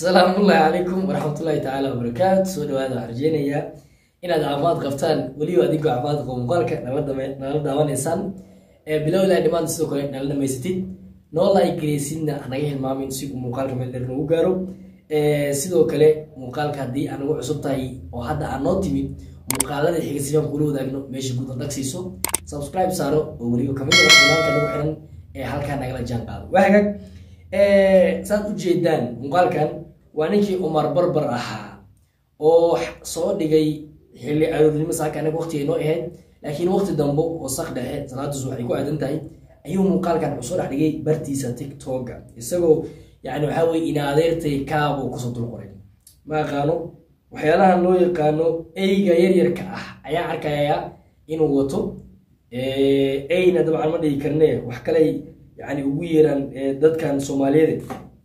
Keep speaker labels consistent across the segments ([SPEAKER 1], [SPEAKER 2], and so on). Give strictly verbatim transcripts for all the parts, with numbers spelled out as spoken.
[SPEAKER 1] السلام الله عليكم ورحمة الله تعالى وبركاته. سو هذا حرجينيا إن هذا عماد قفتان وليو أديكو عماد قوم قالك نرد نرد عوان إنسان بلو لا دمان سوكو نرد ما يستيد نولا يكريسينا أنا جه المامين سيكو مقالك من الرنو جارو سيدو كله مقالك هدي أنا جو عصبتاي وهذا أنوتيمي مقالة الحكيسيان قلوا ده إنه ماشي قدام تكسيسو سبسكرايب سارو وليو كمان وكمان كانوا حين هل كان نقل جانقال وهيك saad u jeedaan muuqaalkan waa ninkii Umar Barbar ahaa oo soo dhigay xilli aroornimo saaka anaga waqti inoo ahayd laakiin waqti dambe oo saq dhexe salaadu subax ay ku aadan tahay ayuu muuqaalkan soo dhex dhigay bartiisa TikTok isagoo yaani waxa weey in adeertay kaabo ku soo dul qoray ma qaano waxyaalaha loo yaqaano eyga yar yarka ah ayaa arkaya inuu wato ee ayna dabcan ma dhigi karnee wax kale يعني ويران دad kan Soomaaliyeed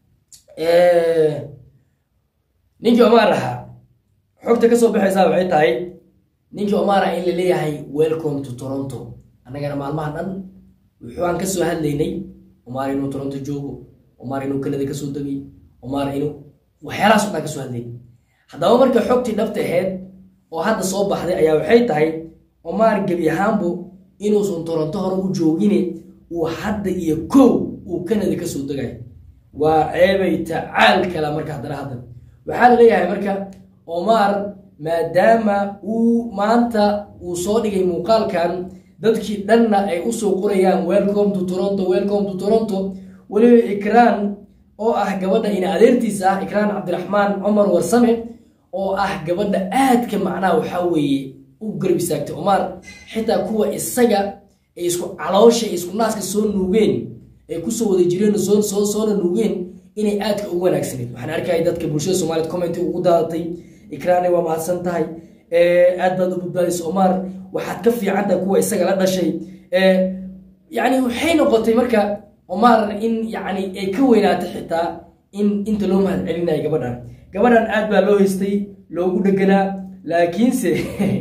[SPEAKER 1] ee ninki Omar aha xogta ka soo baxaysa waxay tahay ninki Omar in la leeyahay welcome to Toronto anagana maalmahan dhan wuxuu aan ka soo hadlaynay Omar inuu Toronto joogo Omar inuu Canada ka soo dagay Omar inuu waxyaalahaas oo ka soo hadlay hadaba marka xogti dhabta ahayd oo hadda soo baxday ayaa waxay tahay Omar gabi ahaanbu inuu soo Toronto hore u joogin وحد يكو وكندا كسو دغاي وعيبي تعال كلا marka hadana hadan waxa la leeyahay marka Omar maadaama uu maanta uu soo dhigay muuqaalkan dadkii dhanna ay u soo qorayaan welcome to Toronto welcome to Toronto wali Ikraan oo ah gabadha in adeertiisa Ikraan Cabdiraxmaan Umar Warsame oo ah gabadha aad ka macnaa waxa weeye u garab istaagtay Omar xitaa kuwa isaga isku caloosha isku naaska soo nuugeen ee ku soo wada jireen soo soo soo nuugeen inay aad ka ugu wanaagsaneed waxaan arkay dadka bulshada Soomaaliyeed comment ugu daadatay Ikraani waa mahadsan tahay ee aad baad u badbaadis Omar waxaad ka fiicanta kuwa isaga la dhashay ee yaani waxay noqotay marka Omar in yaani ay ka weynaato xitaa in inta loo mahad celinay gabadhan gabadhan aad baa loo haystay loogu dhaganaa laakiinse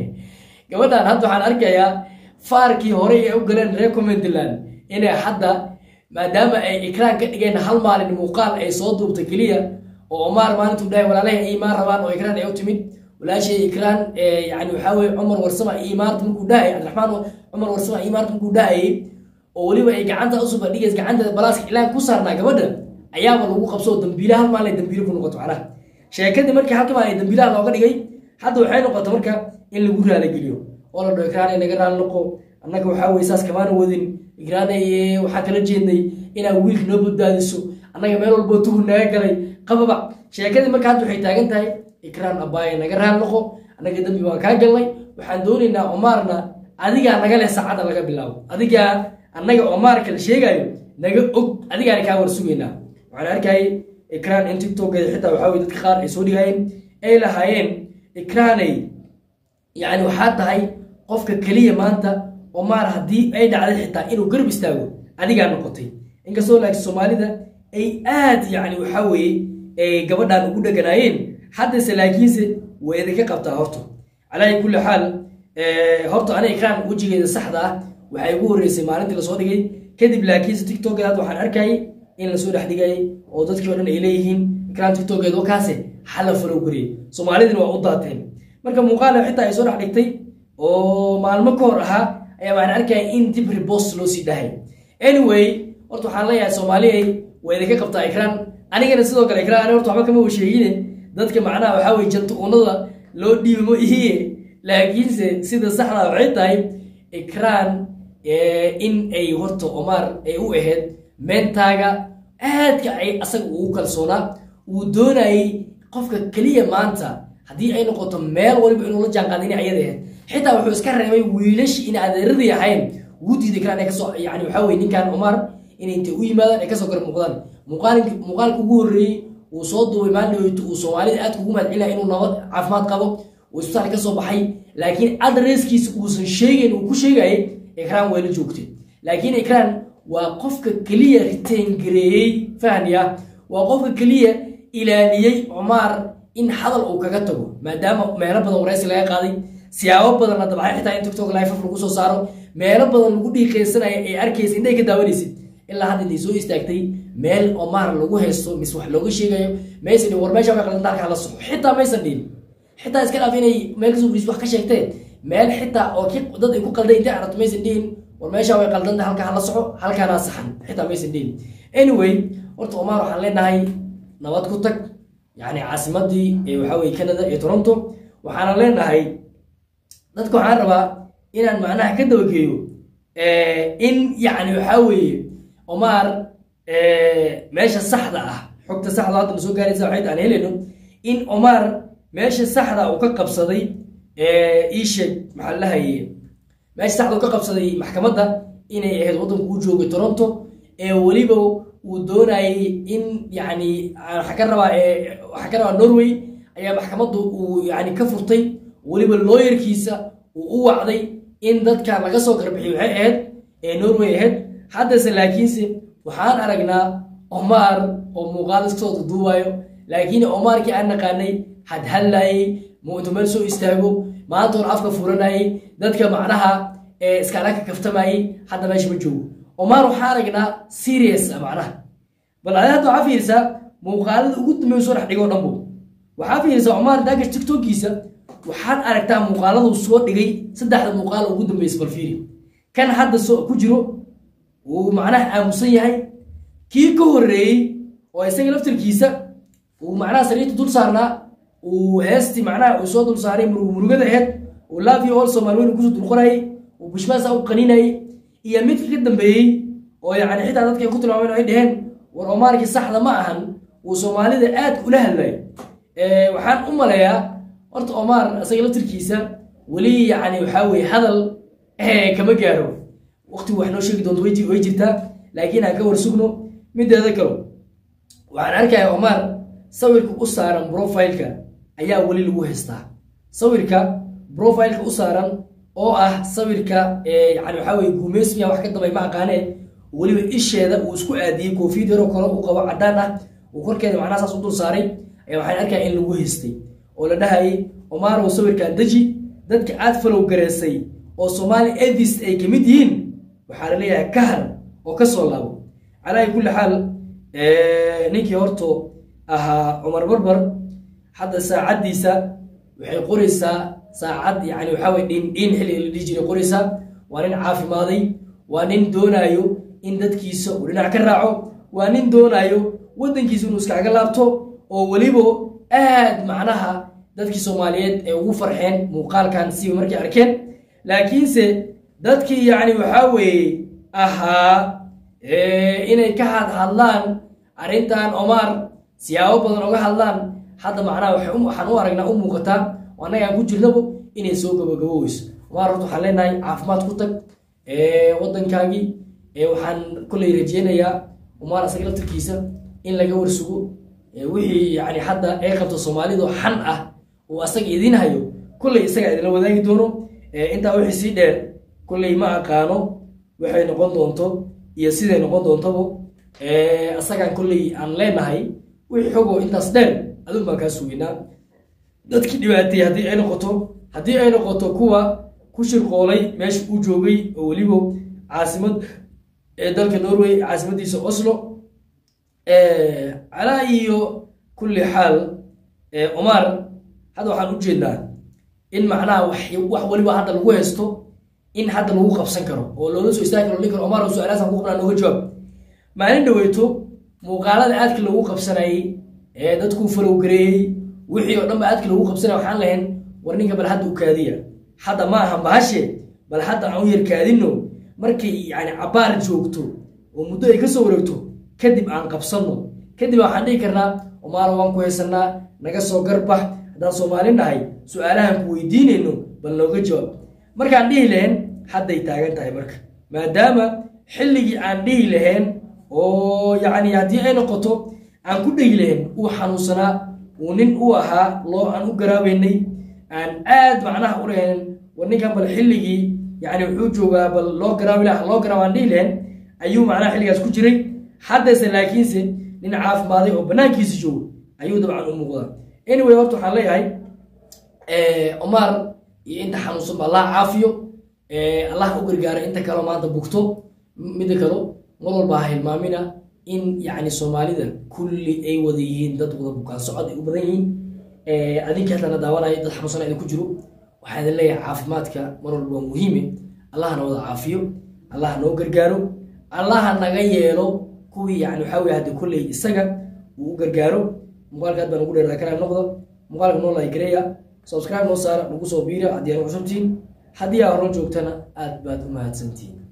[SPEAKER 1] gabadhan hadda waxaan arkayaa فاركي هوري او غلان ريكومند لان ان حدا ماداما اي اكران كدغين هل مالين موقال اي سو دوبتا كليا او عمر مانتو داي ولا له اي ما ربان او اكران اي تيميد ولا شيء اكران يعني وحاوي عمر ورسمه اي مارت مكو داي عبد الرحمن عمر ورسمه اي مارت مكو داي او وليبا اي غعنتا اسو بديغيس غعنتا بلاس اعلان ku saarna gabadha ayaaba lagu qabso dambiilaha hal maalin dambiilo ku noqoto ana sheekadii markii halka maalin dambiilaha looga dhigay hadda waxay noqotay marka in lagu raali geliyo ولا دو إكران إنك ران لقو أنك وحاول يساس كمان ودين إكران إيه وحكى لجيني إنا ويك نبض دادسو أنك ميلو البوتو ناكلي قببا شيء كذا ما كانت حيتاجن تاي إكران أباي إنك ران لقو أنك دمي وكان جلي وحندون إن عمرنا أديك أنك له سعادة لك بالله أديك أنك عمر كل شيء جاي نك أك أديك أنك أول سوينا وعلى أركاي إكران أنت توك حتى وحاول تدخل يسودي هاين أي لهاين إكراني يعني وحتى هاي qofka kaliya maanta Omar hadii ay dhacday xitaa inuu garab istaago adiga noqotay inkastoo laakiin Soomaalida ay aad yaani waxa weey ay gabadhan ugu dhaganaayeen hadda salaakiinse way idinka qabtaa horto calaa kulli xaal ee horto ana Ikraan wajigeeda saxda ah waxay ugu horeysay maalintii la soo dhigay kadib laakiin TikTok aad waxaan arkay in la soo dhex dhigay oo dadkii oo dhan ay leeyihiin Ikraan TikTok eedo kaase xal faro guri Soomaalidina waa u daateen marka muuqaal xitaa ay soo dhex dhigtay oo maalmo ka hor aha ayaa waan arkay in dib repost loo sii dhahay anyway horta waxaan leeyahay Soomaaliyeey way idinka qabtaa Ikraan anigana sidoo kale Ikraan ani horta waxba kama sheegine dadka macnaha waxa way janto unada loo dhiibmo ihiye laakiin sida saxda waxay tahay Ikraan ee in ay horta Omar ay u aheed mentaaga aadka ay asaga ugu kalsoona uu doonay qofka kaliya maanta hadii ay noqoto meel waliba inuu la jaan qaadin ayadee حتى وحو اسكا ريبay wiilash in adeeradii ahayn wudiida Ikraan ay ka soo yaani waxa weey ninkan Omar in inta u yimaadaan ay ka soo gar muuqdaan muuqaalka muuqaalka ugu horeeyay uu soo duubay maandooyto uu Soomaalida aad ugu madcilaa inuu nabad caafimaad qabo oo isbitaal ka soo baxay laakiin adresskiisa uu san sheegay uu ku sheegay Ikraan way la joogtay laakiin Ikraan waa qofka kaliya retain gareeyay fahniya waa qofka kaliya ilaaliyay Omar in hadal uu kaga tago maadaama meelo badan waraysi laga qaaday siyaabo badan hadda waxay xitaa in TikTok live lagu soo saaro meelo badan lagu dhiiqeysanayo ay arkaysa inay ka daawanaysid ilaa hadda ay soo istaagtay meel Omar lagu haysto mis wax looga sheegayo meesha war meesha way qaldan dalka la soxo xitaa meesha dhil xitaa iska dhafinay meel kasoo gudis wax ka sheegteen meel xitaa oo ki dad ay ku qalday inta aragto meesha dhil war meesha way qaldan halka la soxo halkaana saxan xitaa meesha dhil anyway horta Omar waxaan leenahay nabad ku tag yani caasimadii ee waxa way Canada ee Toronto waxaan leenahay dadku waxaan rabaa inaan macnaha ka dabageeyo ee in yani waxa way Omar ee meesha saxda ah xogta saxda ah soo gaaraysa waxay aan heleyno in Omar meesha saxda uu ka qabsaday ee iisheeg maxaa la hayay meesha saxda uu ka qabsaday maxkamadda inay ahayd wadanku uu joogay Toronto ee waliba uu doonayay in yani waxa ka rabaa ee waxa ka rabaa Norway ayaa maxkamaddu uu yani ka furtay waliba lawyerkiisa uu u wacday in dadka laga soo garbixiyo waxay ahayd ee Norway ahayd hadda laakiinse waxaan aragnaa Omar oo muuqaal iska duubayo laakiin Omar ki aan naqaanay had halay mu'tamar soo istaago maanta oo afka furanay dadka macnaha ee iska la ka kaftamay hadda meesha ma joogo Omar waxaan aragnaa serious macnaha bal aad waxa fiirsa muuqaalada ugu dambeeyay soo dhax dhigo dhanbo waxa fiirsa Omar daga TikTok-kiisa waxaad aragtaa muuqaalada soo dhigay saddexda muuqaal ugu dambeeyay bal fiiri kan hadda soo ku jiro uu macnaha aamusan yahay kii ka horeeyay oo isaga laftirkiisa uu macnaha sariirta dul saarnaa uu heesti macnaha uu soo dul saaray murugada ahayd uu love you all Soomaaliyeed ku soo dul qoray uu bushmaasa u qaninay iyo mid ka dambeeyay oo yani xitaa dadka ku tilmaameen ay dhaheen war Omarki saxda ma ahan uu Soomaalida aad ula hadlay ee waxaan u maleeyaa horta Omar isaga laftirkiisa wali yani waxa way hadal ee kama gaaro waqti wax noo sheegi doonto way jirtaa laakiin aan ka warsugno mideeda kale waxaan arkayaa Omar sawirka u saaran profile-ka ayaa wali lagu haystaa sawirka profile-ka u saaran oo ah sawirka ee yani waxa way guumeysmiya wax ka damay ma aqaanay waliba isheeda uu isku aadiyay koofiyad yar oo kale uu qabo cadaan ah uu korkeeda macnaha saas u dul saaray ayaa waxaan arkayaa in lagu haystay oo la dhahay Omar oo sawirka daji dadka aad follow gareysay oo Somali Edis ay kamid yihiin waxa la leeyahay kahar oo ka soo laabo على كل حال نيكي هورتو أها عمر بربر حتى ساعد ديسا وحي قريسا ساعد يعني وحاول دين دين حلي اللي يجي قريسا وانين عافي ماضي وانين دونايو إن دد كيسو ولنا كراعو وانين دونايو ودن كيسو نسكا قلابتو ووليبو آد معناها دد كيسو ماليات وفرحين مقال كان سيو مركي أركين لكن سي دد كي يعني وحاول أها inay ka had hadlaan arintan Omar siyaabo badan uga hadlaan hadda macnaha waxaan u aragnaa u muuqataa wanaga ku jirnabo inay soo gabagabowayso Omar waxa leenahay caafimaad ku tag ee wadankaagi ee waxaan kulay rajeenayaa Omar asaga laftirkiisa in laga warsugo wixii yani hadda ay qabto Soomaalidu xan ah oo asaga idin hayo kulay isaga idin wadaagi doono inta wixii si dheer kulay ma aqaano waxay noqon doonto iyo sidee noqon doontabo ee asagan kulli aan leenahay wixii xogo intaas dheer adun baan ka suuginaa dadkii dhibaatay hadii ay noqoto hadii ay noqoto kuwa ku shirqoolay meesha uu joogay oo waliba caasimad ee dalka Norway caasimadiisa Oslo ee ala iyo kulli xaal ee Omar hada waxaan u jeedaa in macnaha wax wax waliba hadda lagu haysto in hadda lagu qabsan karo oo loo soo istaagi karo ninka Omar oo su'aalaha ku qabnaa nooga jawaab maalin dhaweyto muuqaalada aadka lagu qabsanay ee dadku follow gareeyay wixii oo dhan aadka lagu qabsanay waxaan lahayn war ninka bal hadda u kaadiya hadda ma aha bahashe bal hadda aan yar kaadino markii yani cabaar joogto oo muddo ay ka soo wareegto kadib aan qabsano kadib waxaan dhigi karnaa Omar waan ku haysanaa naga soo garbax hadaan Soomaalinahay su'aalahan ku weydiinayno bal nooga jawaab markaan dhihi lahayn hadday taagan tahay marka maadaama xilligii aan dhihi lahayn oo yani haddii ay noqoto aan ku dhigi lahayn uu xanuunsanaa uu nin u ahaa loo aan u garaabaynay aan aad macnaha u lahayn war ninkan bal xilligii yani wuxuu joogaa bal loo garaabi lahaa loo garaabaan dhihi lahayn ayuu macnaha xilligaas ku jiray haddase laakiinse nin caafimaaday oo banaankiisa joogo ayuu dabcan u muuqdaa anyway horta waxaan leeyahay Omar inta xanuunsan Allah caafiyo ee Allah u gargaaro inta kale maanta bugto mid kale mar walba ha hilmaamina in yacni soomaalida kulli ay wada yihiin dad wada bukaan socod ay u badan yihiin adinka hadana daawanaya dad xanuunsan ay ku jiro waxaan idin leeyahay caafimaadka mar walba waa muhiim allahna wada caafiyo allah noo gargaaro allah naga yeelo kuwii yacni waxa weeye hadda kulley isaga uu u gargaaro muuqaalka aad baan ugu dheeraa kana noqdo muuqaalka noo like gareeya subscribe noo saara nagu soo biira haddii aan cusubtiin haddii aad horan joogtana aad baad u mahadsantiin